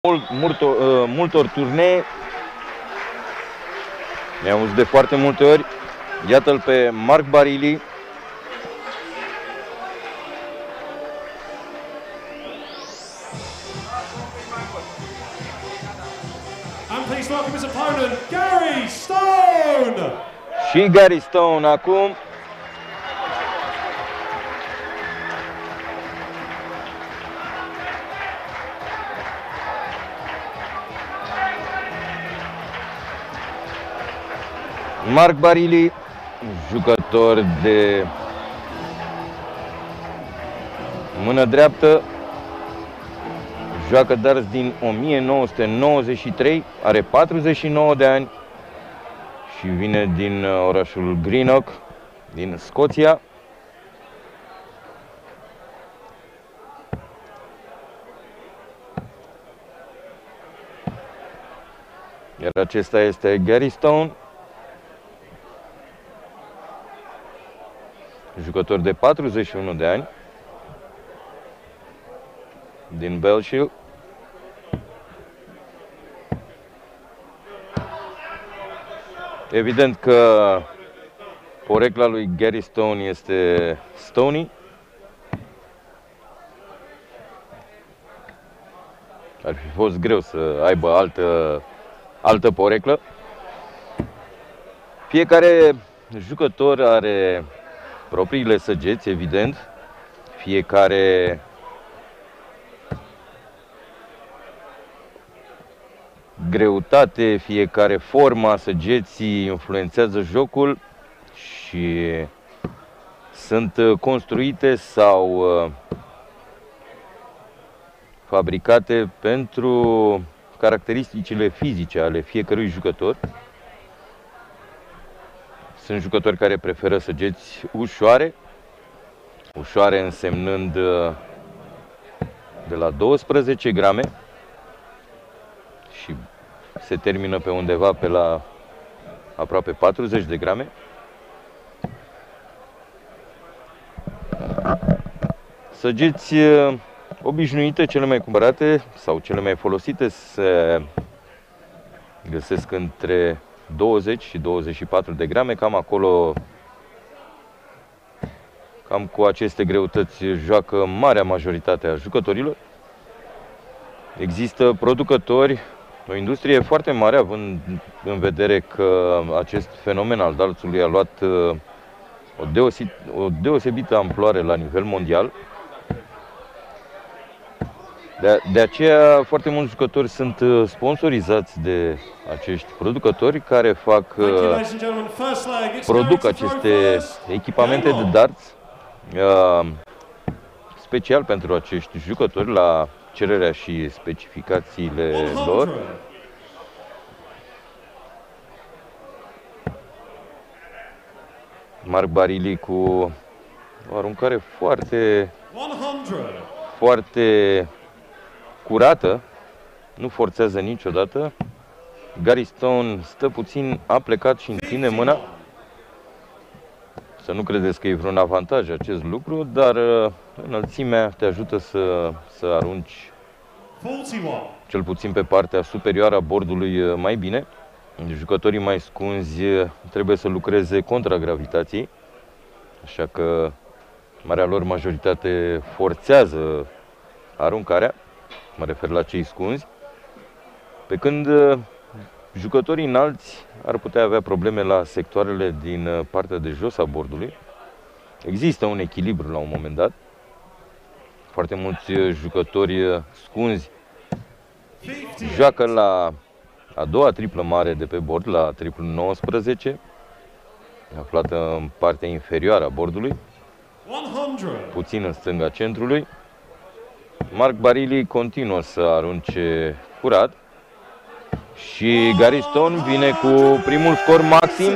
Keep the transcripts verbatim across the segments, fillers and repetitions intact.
mult, multor, uh, multor turnee. Ne-am auzit de foarte multe ori. Iată-l pe Mark Barilli. And please welcome his opponent, Gary Stone! Și Gary Stone acum. Mark Barilli, jucător de mână dreaptă, joacă darts din o mie nouă sute nouăzeci și trei, are patruzeci și nouă de ani și vine din orașul Greenock, din Scoția. Iar acesta este Gary Stone, jucător de patruzeci și unu de ani, din Belgium. Evident că porecla lui Gary Stone este Stoney. Ar fi fost greu să aibă altă, altă poreclă. Fiecare jucător are propriile săgeți, evident. Fiecare greutate, fiecare forma săgeții influențează jocul și sunt construite sau fabricate pentru caracteristicile fizice ale fiecărui jucător. Sunt jucători care preferă săgeți ușoare, ușoare însemnând de la douăsprezece grame și se termină pe undeva pe la aproape patruzeci de grame. Săgeți obișnuite, cele mai cumpărate sau cele mai folosite, se găsesc între douăzeci și douăzeci și patru de grame, cam acolo, cam cu aceste greutăți joacă marea majoritate a jucătorilor. Există producători, o industrie foarte mare, având în vedere că acest fenomen al dartsului a luat o, deosi, o deosebită amploare la nivel mondial. De, de aceea, foarte mulți jucători sunt sponsorizați de acești producători care fac, produc aceste echipamente de darts special pentru acești jucători la cererea și specificațiile lor. Mark Barilli cu o aruncare foarte, foarte curată, nu forțează niciodată. Gary Stone stă puțin aplecat și întinde mâna. Să nu credeți că e vreun avantaj acest lucru, dar înălțimea te ajută să, să arunci cel puțin pe partea superioară a bordului mai bine. Jucătorii mai scunzi trebuie să lucreze contra gravitației, așa că marea lor majoritate forțează aruncarea, mă refer la cei scunzi, pe când jucătorii înalți ar putea avea probleme la sectoarele din partea de jos a bordului. Există un echilibru la un moment dat. Foarte mulți jucători scunzi joacă la a doua triplă mare de pe bord, la triplul nouăsprezece, aflată în partea inferioară a bordului, puțin în stânga centrului. Mark Barilli continuă să arunce curat și Gary Stone vine cu primul scor maxim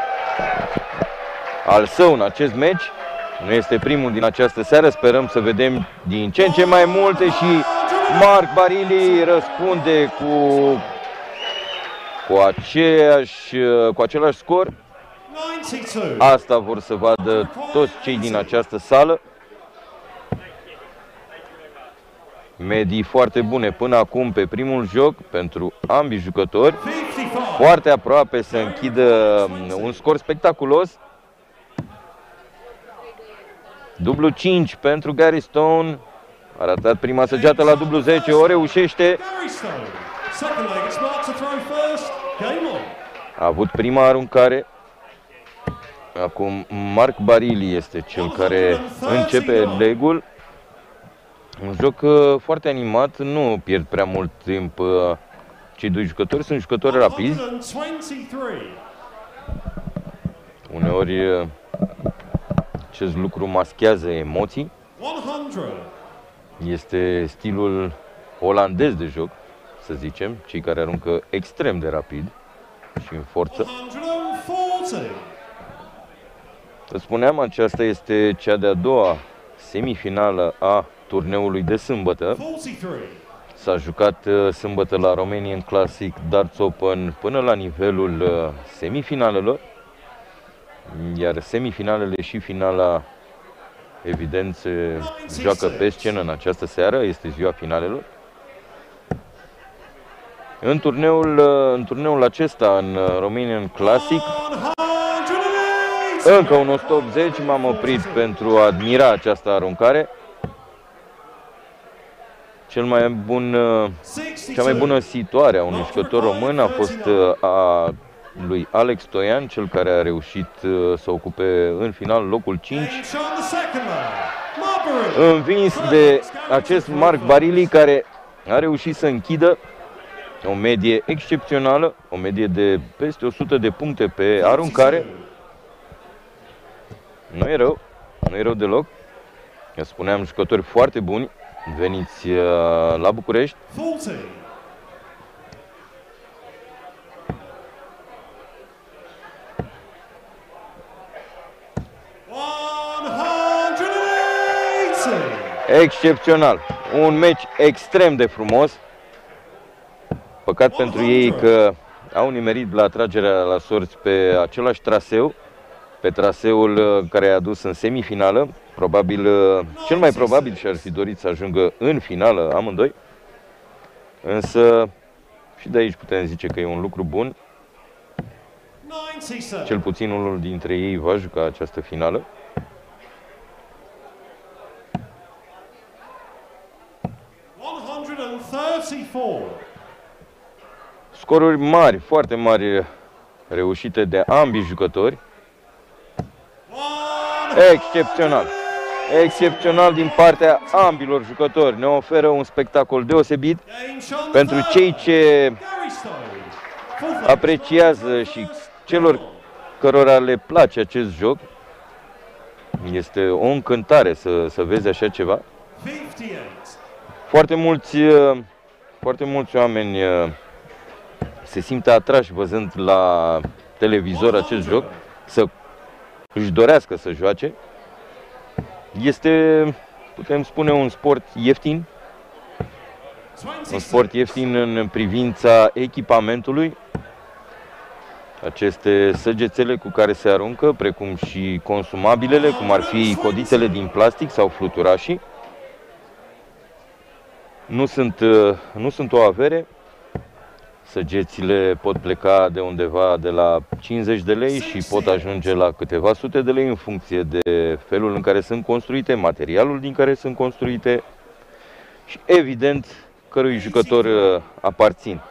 al său în acest meci. Nu este primul din această seară, sperăm să vedem din ce în ce mai multe și Mark Barilli răspunde cu, cu, aceeași, cu același scor. Asta vor să vadă toți cei din această sală. Medii foarte bune până acum pe primul joc pentru ambii jucători. Foarte aproape să închidă un scor spectaculos. Dublu cinci pentru Gary Stone. A ratat prima săgeată la dublu zece, o reușește. A avut prima aruncare. Acum Mark Barilli este cel care începe legul. Un joc uh, foarte animat, nu pierd prea mult timp uh, cei doi jucători, sunt jucători rapizi. Uneori uh, acest lucru maschează emoții. Este stilul olandez de joc, să zicem, cei care aruncă extrem de rapid și în forță. Vă spuneam, aceasta este cea de-a doua semifinală a turneului de sâmbătă. S-a jucat uh, sâmbătă la Romanian Classic Darts Open până la nivelul uh, semifinalelor, iar semifinalele și finala evident se joacă pe scenă în această seară, este ziua finalelor. În turneul, uh, în turneul acesta, în uh, Romanian Classic, încă un o sută optzeci, m-am oprit pentru a admira această aruncare. Cel mai bun, cea mai bună situare a unui jucător român a fost a lui Alex Stoian, cel care a reușit să ocupe în final locul cinci, învins de acest Mark Barilli, care a reușit să închidă o medie excepțională, o medie de peste o sută de puncte pe aruncare. Nu e rău, nu e rău deloc. Eu spuneam, jucători foarte buni veniți uh, la București. Excepțional. Un meci extrem de frumos. Păcat pentru ei că au nimerit la atragerea la sorți pe același traseu, pe traseul care i-a dus în semifinală. Probabil, cel mai probabil și-ar fi dorit să ajungă în finală amândoi. Însă și de aici putem zice că e un lucru bun. Cel puțin unul dintre ei va juca această finală. Scoruri mari, foarte mari, reușite de ambii jucători. Excepțional! Excepțional din partea ambilor jucători. Ne oferă un spectacol deosebit pentru cei ce apreciază și celor cărora le place acest joc. Este o încântare să, să vezi așa ceva. Foarte mulți, foarte mulți oameni se simt atrași văzând la televizor acest joc, să își dorească să joace. Este, putem spune, un sport ieftin. Un sport ieftin în privința echipamentului. Aceste săgețele cu care se aruncă, precum și consumabilele, cum ar fi codițele din plastic sau fluturașii, nu sunt, nu sunt o avere. Săgețile pot pleca de undeva de la cincizeci de lei și pot ajunge la câteva sute de lei în funcție de felul în care sunt construite, materialul din care sunt construite și, evident, cărui jucător aparțin.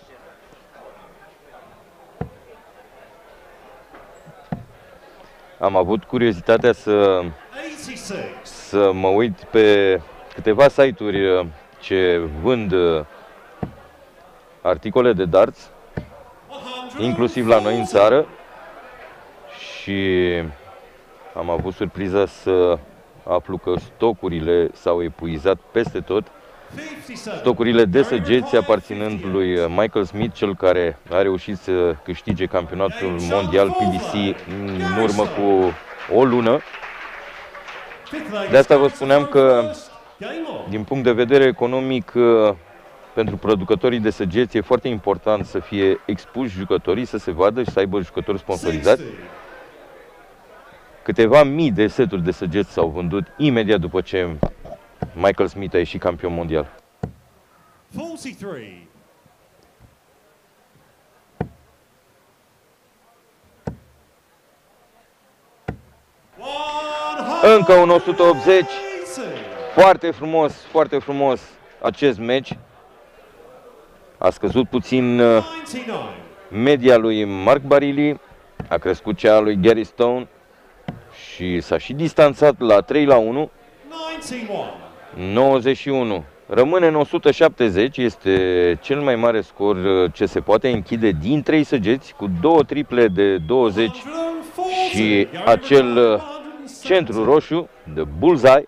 Am avut curiozitatea să, să mă uit pe câteva site-uri ce vând articole de darts, inclusiv la noi în țară, și am avut surpriza să aflu că stocurile s-au epuizat peste tot. Stocurile de săgeți aparținând lui Michael Smith, cel care a reușit să câștige campionatul mondial P D C în urmă cu o lună. De asta vă spuneam că, din punct de vedere economic, pentru producătorii de săgeți e foarte important să fie expuși jucătorii, să se vadă și să aibă jucători sponsorizați. Câteva mii de seturi de săgeți s-au vândut imediat după ce Michael Smith a ieșit campion mondial. forty-three. Încă un o sută optzeci. Foarte frumos, foarte frumos acest meci. A scăzut puțin media lui Mark Barilli, a crescut cea a lui Gary Stone și s-a și distanțat la trei la unu. nouăzeci și unu. Rămâne în o sută șaptezeci, este cel mai mare scor ce se poate închide din trei săgeți, cu două triple de douăzeci și acel centru roșu de bullseye.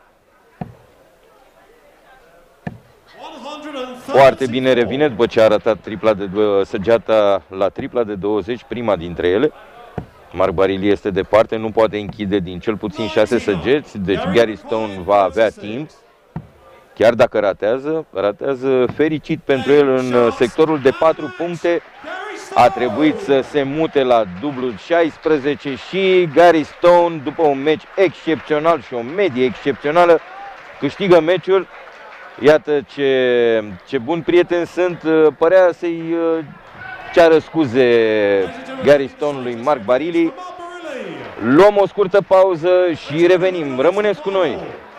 Foarte bine revine după ce a arătat tripla de, săgeata la tripla de douăzeci, prima dintre ele. Mark Barilli este departe, nu poate închide din cel puțin șase săgeți, deci Gary Stone va avea timp. Chiar dacă ratează, ratează fericit pentru el în sectorul de patru puncte. A trebuit să se mute la dublu șaisprezece și Gary Stone, după un meci excepțional și o medie excepțională, câștigă meciul. Iată ce, ce buni prieteni sunt, părea să-i ceară scuze Gary Stone lui Mark Barilli. Luăm o scurtă pauză și revenim. Rămâneți cu noi!